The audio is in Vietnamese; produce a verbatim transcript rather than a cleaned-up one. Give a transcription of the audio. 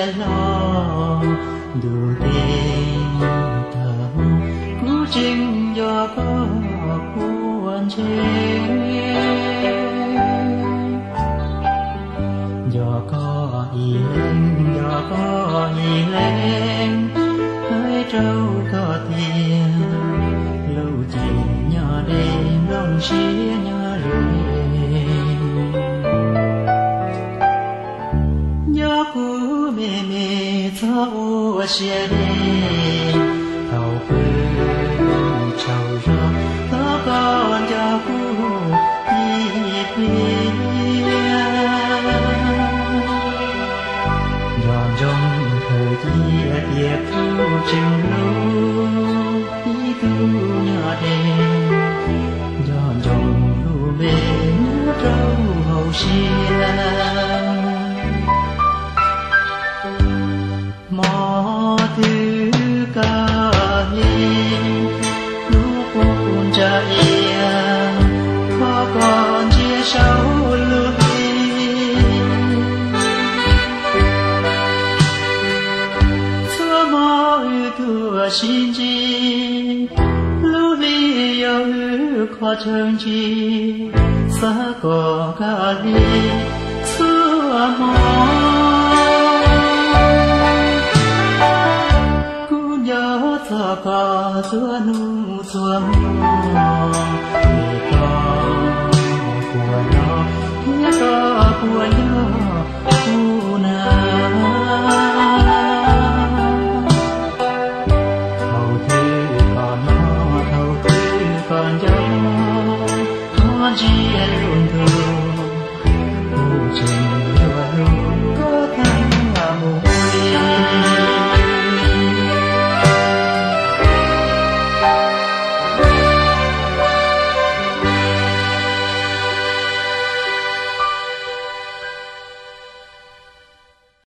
chia lo đủ tình thầm cú chinh do có cuốn trên do có ý lên do có ý lên hãy trâu có tiền lâu chuyện nhỏ đêm lòng xía nhỏ đêm nhớ cũ mẹ mẹ thao u xia đêm thao phương trâu gió thao con cho cũ đi quê giòn trong thời kia tiệp thu chừng lâu ý tu nhỏ đêm giòn trong lu bên trâu hậu xia mò thứ ca hiên lúc cuốn cha ia khó còn chia sâu luôn xưa mò thua xin chi lúc đi yêu khó chân chi xa có ca đi xưa mò thơ có xưa nu xưa mò thì có của nó thì có của nó u nào